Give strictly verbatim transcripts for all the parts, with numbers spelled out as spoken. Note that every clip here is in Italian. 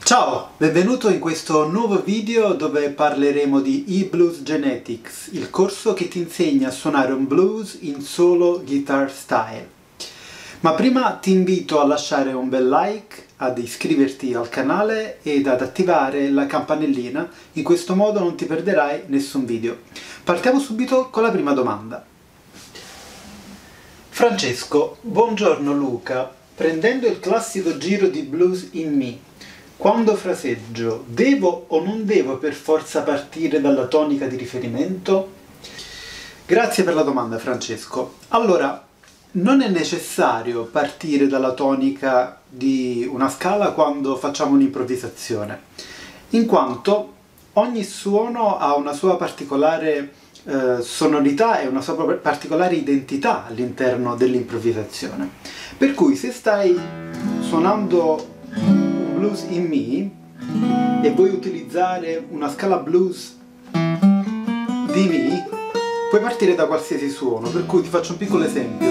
Ciao, benvenuto in questo nuovo video dove parleremo di eBlues Genetics, il corso che ti insegna a suonare un blues in solo guitar style. Ma prima ti invito a lasciare un bel like, ad iscriverti al canale ed ad attivare la campanellina, in questo modo non ti perderai nessun video. Partiamo subito con la prima domanda. Francesco, buongiorno Luca, prendendo il classico giro di blues in Mi, quando fraseggio, devo o non devo per forza partire dalla tonica di riferimento? Grazie per la domanda, Francesco. Allora, non è necessario partire dalla tonica di una scala quando facciamo un'improvvisazione, in quanto ogni suono ha una sua particolare eh, sonorità e una sua particolare identità all'interno dell'improvvisazione. Per cui se stai suonando blues in Mi e vuoi utilizzare una scala blues di Mi, puoi partire da qualsiasi suono, per cui ti faccio un piccolo esempio.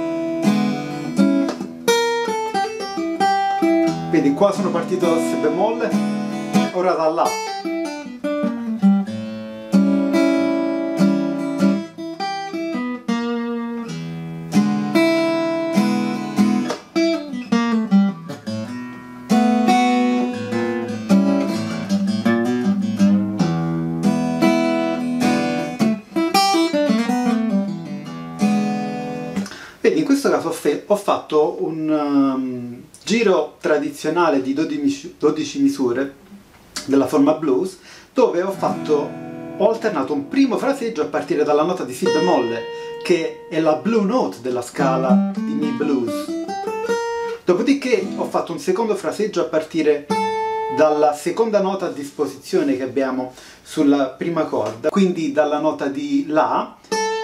Vedi, qua sono partito da Si bemolle, ora da La. Vedi, in questo caso ho fatto un um, giro tradizionale di dodici misure della forma blues, dove ho fatto, ho alternato un primo fraseggio a partire dalla nota di Si bemolle, che è la blue note della scala di Mi blues. Dopodiché ho fatto un secondo fraseggio a partire dalla seconda nota a disposizione che abbiamo sulla prima corda, quindi dalla nota di La,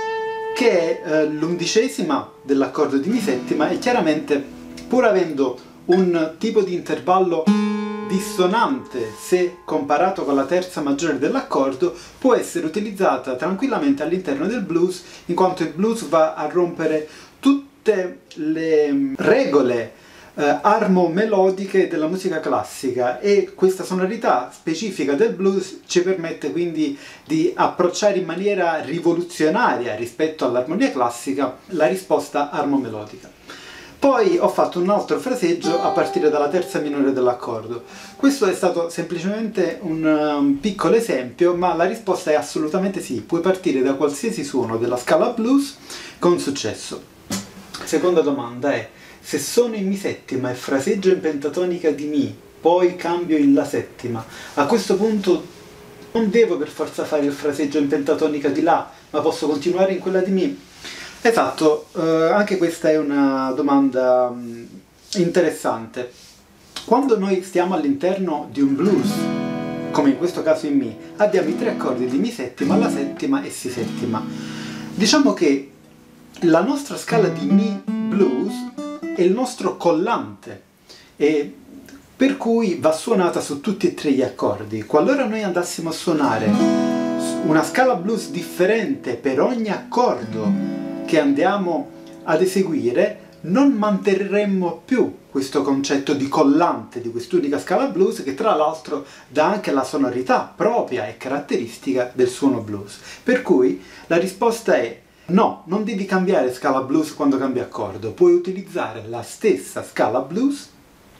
che è eh, l'undicesima dell'accordo di Mi settima, e chiaramente, pur avendo un tipo di intervallo dissonante se comparato con la terza maggiore dell'accordo, può essere utilizzata tranquillamente all'interno del blues, in quanto il blues va a rompere tutte le regole eh, armo-melodiche della musica classica, e questa sonorità specifica del blues ci permette quindi di approcciare in maniera rivoluzionaria rispetto all'armonia classica la risposta armo-melodica. Poi ho fatto un altro fraseggio a partire dalla terza minore dell'accordo. Questo è stato semplicemente un um, piccolo esempio, ma la risposta è assolutamente sì, puoi partire da qualsiasi suono della scala blues con successo. Seconda domanda è: se sono in Mi settima e fraseggio in pentatonica di Mi, poi cambio in La settima, a questo punto non devo per forza fare il fraseggio in pentatonica di La, ma posso continuare in quella di Mi? Esatto, eh, anche questa è una domanda mh, interessante. Quando noi stiamo all'interno di un blues, come in questo caso in Mi, abbiamo i tre accordi di Mi settima, La settima e Si settima. Diciamo che la nostra scala di Mi blues è il nostro collante, e per cui va suonata su tutti e tre gli accordi. Qualora noi andassimo a suonare una scala blues differente per ogni accordo che andiamo ad eseguire, non manterremmo più questo concetto di collante di quest'unica scala blues, che tra l'altro dà anche la sonorità propria e caratteristica del suono blues. Per cui la risposta è no, non devi cambiare scala blues quando cambi accordo, puoi utilizzare la stessa scala blues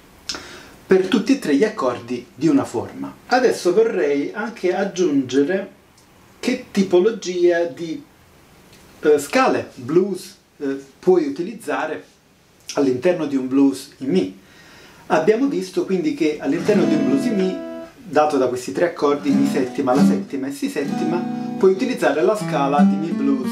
per tutti e tre gli accordi di una forma. Adesso vorrei anche aggiungere che tipologia di eh, scale blues eh, puoi utilizzare all'interno di un blues in Mi. Abbiamo visto quindi che all'interno di un blues in Mi, dato da questi tre accordi, Mi settima, La settima e Si settima, puoi utilizzare la scala di Mi blues,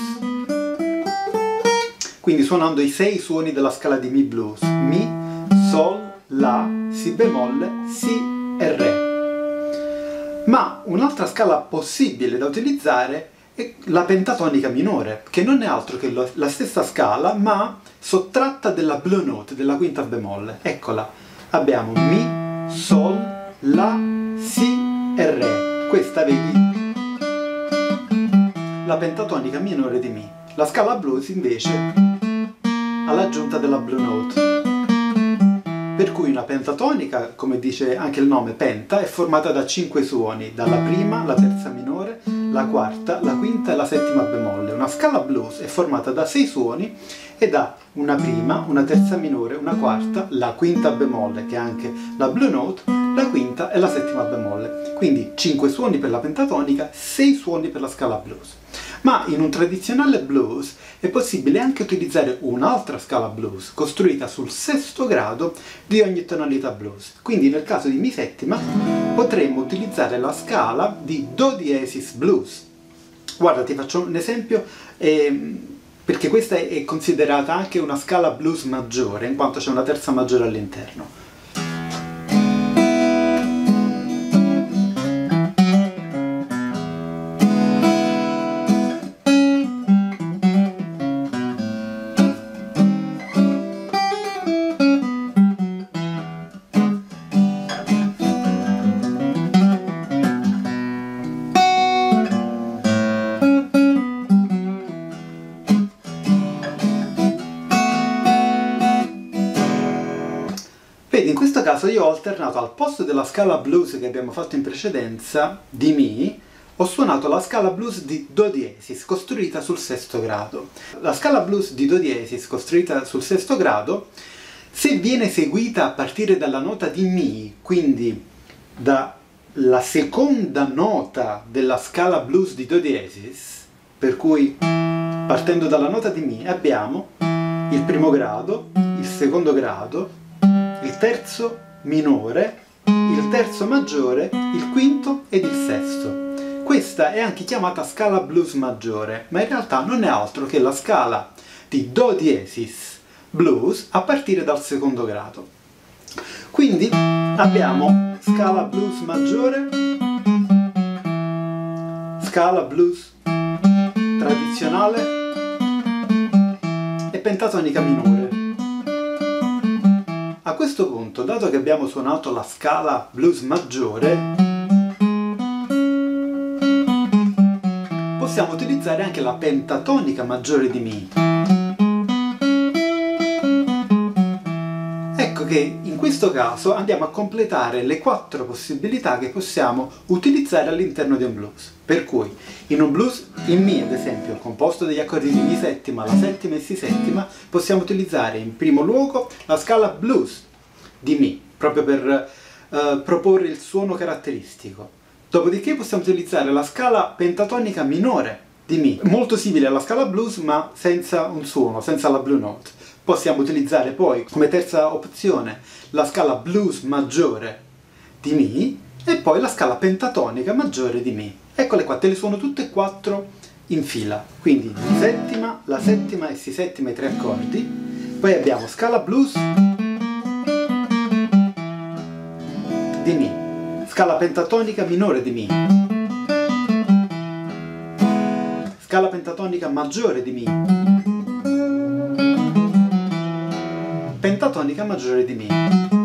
quindi suonando i sei suoni della scala di Mi blues: Mi, Sol, La, Si bemolle, Si e Re. Ma un'altra scala possibile da utilizzare è la pentatonica minore, che non è altro che lo, la stessa scala, ma sottratta della blue note, della quinta bemolle. Eccola, abbiamo Mi, Sol, La, Si e Re. Questa, vedi, la pentatonica minore di Mi. La scala blues invece ha l'aggiunta della blue note. per cui una pentatonica, come dice anche il nome penta, è formata da cinque suoni, dalla prima, la terza minore, la quarta, la quinta e la settima bemolle. Una scala blues è formata da sei suoni e da una prima, una terza minore, una quarta, la quinta bemolle, che è anche la blue note, la quinta e la settima bemolle. Quindi cinque suoni per la pentatonica, sei suoni per la scala blues. Ma in un tradizionale blues è possibile anche utilizzare un'altra scala blues costruita sul sesto grado di ogni tonalità blues. Quindi nel caso di Mi settima potremmo utilizzare la scala di Do diesis blues. Guarda, ti faccio un esempio, eh, perché questa è considerata anche una scala blues maggiore, in quanto c'è una terza maggiore all'interno. Vedi, in questo caso io ho alternato al posto della scala blues che abbiamo fatto in precedenza, di Mi, ho suonato la scala blues di Do diesis, costruita sul sesto grado. La scala blues di Do diesis, costruita sul sesto grado, se viene eseguita a partire dalla nota di Mi, quindi dalla seconda nota della scala blues di Do diesis, per cui partendo dalla nota di Mi abbiamo il primo grado, il secondo grado, il terzo minore, il terzo maggiore, il quinto ed il sesto. Questa è anche chiamata scala blues maggiore, ma in realtà non è altro che la scala di Do diesis blues a partire dal secondo grado. Quindi abbiamo scala blues maggiore, scala blues tradizionale e pentatonica minore. A questo punto, dato che abbiamo suonato la scala blues maggiore, possiamo utilizzare anche la pentatonica maggiore di Mi. Ecco che in questo caso andiamo a completare le quattro possibilità che possiamo utilizzare all'interno di un blues. Per cui in un blues in Mi, ad esempio, composto dagli accordi di Mi settima, la settima e Si settima, possiamo utilizzare in primo luogo la scala blues di Mi, proprio per uh, proporre il suono caratteristico. Dopodiché possiamo utilizzare la scala pentatonica minore di Mi, molto simile alla scala blues ma senza un suono, senza la blue note. Possiamo utilizzare poi come terza opzione la scala blues maggiore di Mi e poi la scala pentatonica maggiore di Mi. Eccole qua, te le suono tutte e quattro in fila. Quindi Mi settima, la settima e Si settima, i tre accordi. Poi abbiamo scala blues di Mi, scala pentatonica minore di Mi, scala pentatonica maggiore di Mi, pentatonica maggiore di Mi.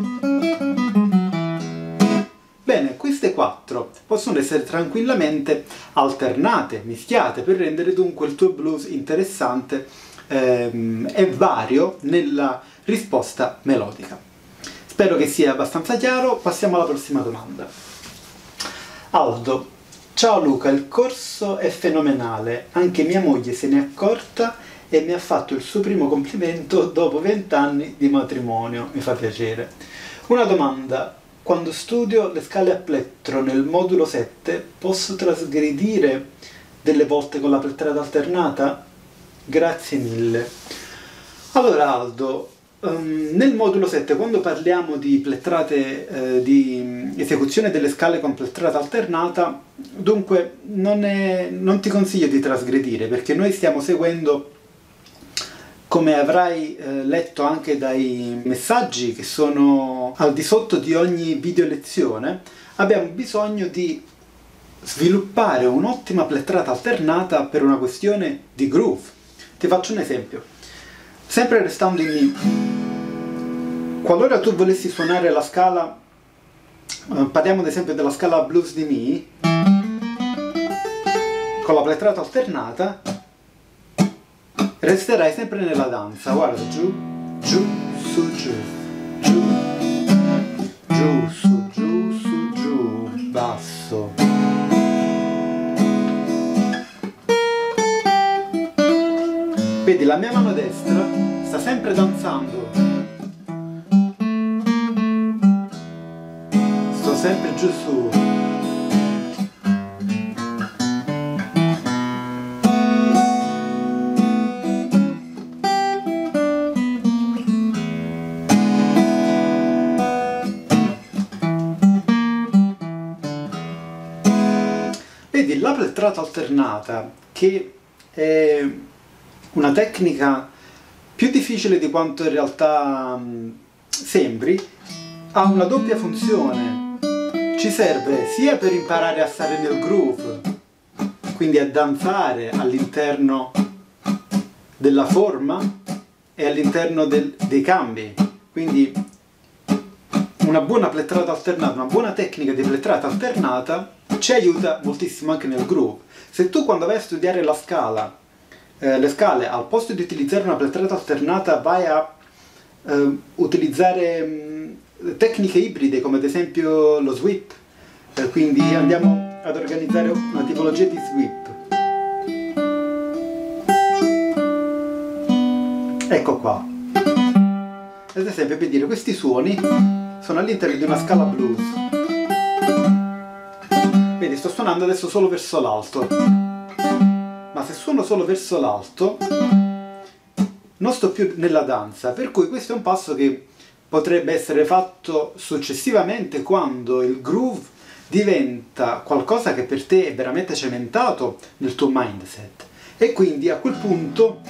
Bene, queste quattro possono essere tranquillamente alternate, mischiate, per rendere dunque il tuo blues interessante ehm, e vario nella risposta melodica. Spero che sia abbastanza chiaro, passiamo alla prossima domanda. Aldo: ciao Luca, il corso è fenomenale, anche mia moglie se n'è accorta e mi ha fatto il suo primo complimento dopo vent'anni di matrimonio, mi fa piacere. Una domanda: quando studio le scale a plettro nel modulo sette posso trasgredire delle volte con la plettrata alternata? Grazie mille. Allora Aldo, Um, nel modulo sette, quando parliamo di plettrate, eh, di esecuzione delle scale con plettrata alternata, dunque non, è, non ti consiglio di trasgredire, perché noi stiamo seguendo, come avrai eh, letto anche dai messaggi che sono al di sotto di ogni video lezione, abbiamo bisogno di sviluppare un'ottima plettrata alternata per una questione di groove. Ti faccio un esempio. Sempre restando in Mi, qualora tu volessi suonare la scala, eh, parliamo ad esempio della scala blues di Mi, con la plettrata alternata, resterai sempre nella danza. Guarda, giù, giù, su, giù, giù, giù, su, giù, su, giù, basso. Vedi, la mia mano destra sta sempre danzando. Sto sempre giù su. Vedi, la plettrata alternata, che è una tecnica più difficile di quanto in realtà mh, sembri, ha una doppia funzione. Ci serve sia per imparare a stare nel groove, quindi a danzare all'interno della forma e all'interno del, dei cambi. Quindi una buona plettrata alternata, una buona tecnica di plettrata alternata ci aiuta moltissimo anche nel groove. Se tu quando vai a studiare la scala, eh, le scale, al posto di utilizzare una plettrata alternata vai a eh, utilizzare mh, tecniche ibride come ad esempio lo sweep, eh, quindi andiamo ad organizzare una tipologia di sweep. Ecco qua. Ad esempio, per dire, questi suoni sono all'interno di una scala blues. Vedi, sto suonando adesso solo verso l'alto, ma se suono solo verso l'alto non sto più nella danza, per cui questo è un passo che potrebbe essere fatto successivamente quando il groove diventa qualcosa che per te è veramente cementato nel tuo mindset, e quindi a quel punto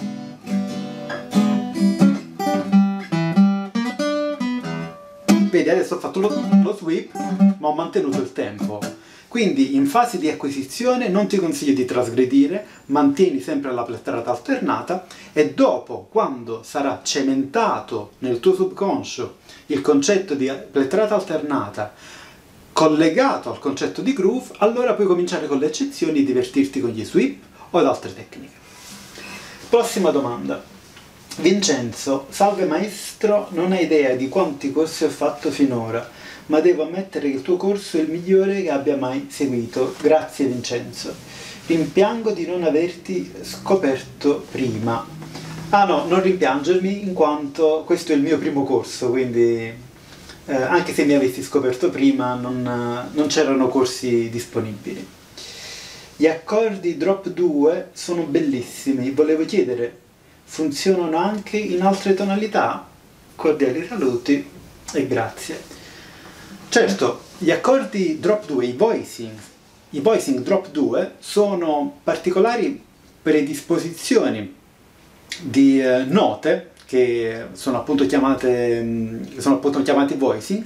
vedi, adesso ho fatto lo, lo sweep ma ho mantenuto il tempo. Quindi in fase di acquisizione non ti consiglio di trasgredire, mantieni sempre la plettrata alternata, e dopo, quando sarà cementato nel tuo subconscio il concetto di plettrata alternata collegato al concetto di groove, allora puoi cominciare con le eccezioni e divertirti con gli sweep o ad altre tecniche. Prossima domanda. Vincenzo, salve maestro, non hai idea di quanti corsi ho fatto finora, ma devo ammettere che il tuo corso è il migliore che abbia mai seguito. Grazie Vincenzo. Rimpiango di non averti scoperto prima. Ah no, non rimpiangermi, in quanto questo è il mio primo corso, quindi eh, anche se mi avessi scoperto prima non, non c'erano corsi disponibili. Gli accordi drop due sono bellissimi, volevo chiedere, funzionano anche in altre tonalità? Cordiali saluti e grazie. Certo, gli accordi drop due, i voicing, i voicing drop due sono particolari predisposizioni di eh, note che sono appunto chiamate, mh, sono appunto chiamati voicing,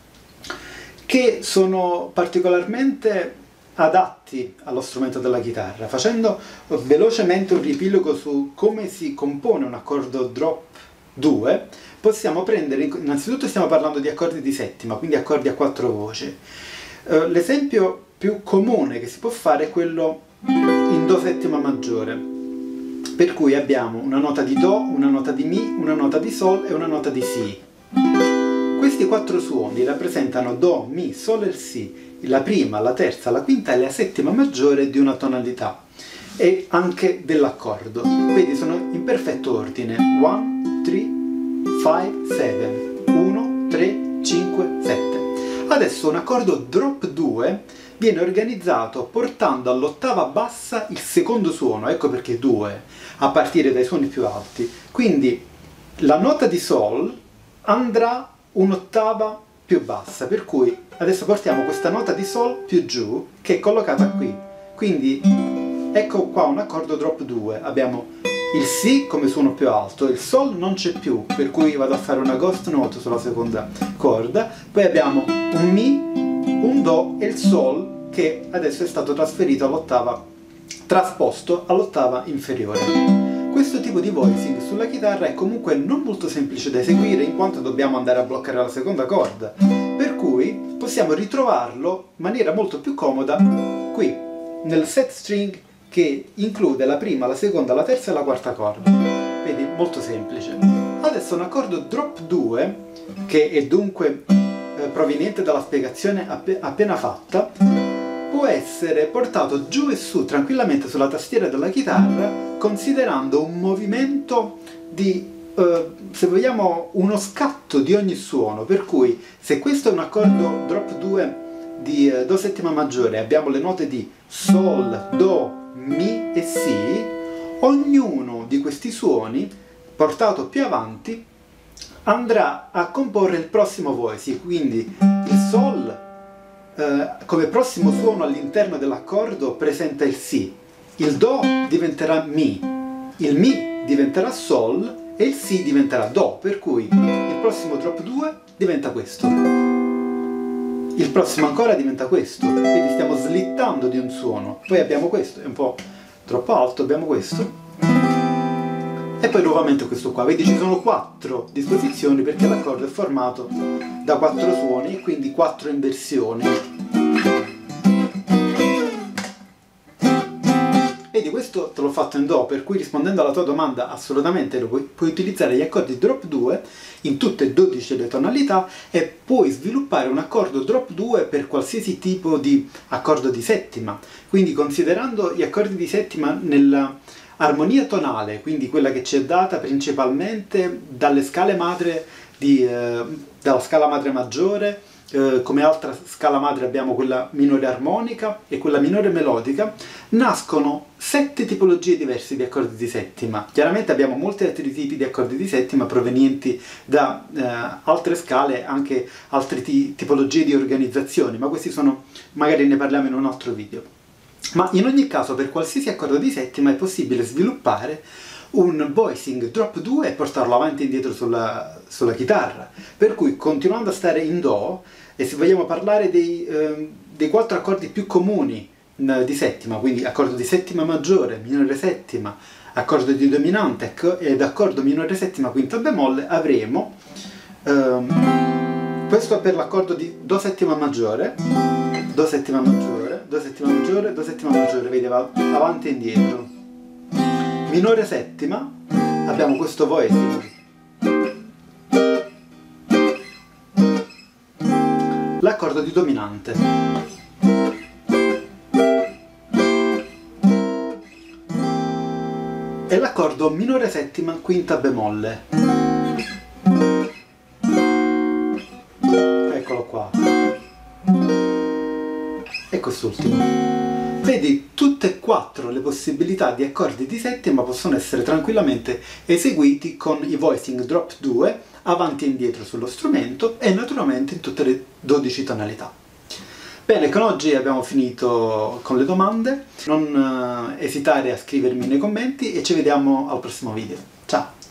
che sono particolarmente adatti allo strumento della chitarra. Facendo velocemente un riepilogo su come si compone un accordo drop due, possiamo prendere, innanzitutto stiamo parlando di accordi di settima, quindi accordi a quattro voci. Uh, l'esempio più comune che si può fare è quello in do settima maggiore, per cui abbiamo una nota di do, una nota di mi, una nota di sol e una nota di si. Questi quattro suoni rappresentano do, mi, sol e si, la prima, la terza, la quinta e la settima maggiore di una tonalità e anche dell'accordo. Vedi, sono in perfetto ordine: uno, tre, cinque, sette, uno, tre, cinque, sette. Adesso un accordo drop due viene organizzato portando all'ottava bassa il secondo suono, ecco perché due, a partire dai suoni più alti. Quindi la nota di sol andrà un'ottava più bassa, per cui adesso portiamo questa nota di sol più giù, che è collocata qui. Quindi ecco qua un accordo drop due, abbiamo il si come suono più alto, il sol non c'è più, per cui vado a fare una ghost note sulla seconda corda, poi abbiamo un mi, un do e il sol che adesso è stato trasferito all'ottava, trasposto all'ottava inferiore. Questo tipo di voicing sulla chitarra è comunque non molto semplice da eseguire, in quanto dobbiamo andare a bloccare la seconda corda, per cui possiamo ritrovarlo in maniera molto più comoda qui, nel set string, che include la prima, la seconda, la terza e la quarta corda. Vedi, molto semplice. Adesso un accordo drop due, che è dunque eh, proveniente dalla spiegazione app appena fatta può essere portato giù e su tranquillamente sulla tastiera della chitarra, considerando un movimento di, eh, se vogliamo, uno scatto di ogni suono, per cui se questo è un accordo drop due di eh, Do settima maggiore, abbiamo le note di Sol, Do, Mi e Si, ognuno di questi suoni, portato più avanti, andrà a comporre il prossimo voicing, quindi il Sol eh, come prossimo suono all'interno dell'accordo presenta il Si, il Do diventerà Mi, il Mi diventerà Sol e il Si diventerà Do, per cui il prossimo drop due diventa questo, il prossimo ancora diventa questo, quindi stiamo slittando di un suono. Poi abbiamo questo, è un po' troppo alto, abbiamo questo, e poi nuovamente questo qua. Vedi, ci sono quattro disposizioni perché l'accordo è formato da quattro suoni e quindi quattro inversioni. Vedi, questo te l'ho fatto in Do, per cui rispondendo alla tua domanda assolutamente lo puoi, puoi utilizzare gli accordi drop due in tutte e dodici le tonalità e puoi sviluppare un accordo drop due per qualsiasi tipo di accordo di settima. Quindi considerando gli accordi di settima nella armonia tonale, quindi quella che ci è data principalmente dalle scale madre di, eh, dalla scala madre maggiore, eh, come altra scala madre abbiamo quella minore armonica e quella minore melodica, nascono sette tipologie diverse di accordi di settima. Chiaramente abbiamo molti altri tipi di accordi di settima provenienti da eh, altre scale, anche altre tipologie di organizzazioni, ma questi sono, magari ne parliamo in un altro video. Ma in ogni caso, per qualsiasi accordo di settima è possibile sviluppare un voicing drop due e portarlo avanti e indietro sulla, sulla chitarra. Per cui, continuando a stare in Do, e se vogliamo parlare dei, eh, dei quattro accordi più comuni eh, di settima, quindi accordo di settima maggiore, minore settima, accordo di dominante ed accordo minore settima quinta bemolle, avremo ehm, questo per l'accordo di Do settima maggiore, Do settima maggiore, Do settima maggiore, Do settima maggiore, vedi, va avanti e indietro. Minore settima, abbiamo questo voicing. L'accordo di dominante. E l'accordo minore settima quinta bemolle. Eccolo qua. E quest'ultimo. Vedi, tutte e quattro le possibilità di accordi di settima possono essere tranquillamente eseguiti con i voicing drop due avanti e indietro sullo strumento e naturalmente in tutte le dodici tonalità. Bene, con oggi abbiamo finito con le domande, non esitare a scrivermi nei commenti e ci vediamo al prossimo video. Ciao!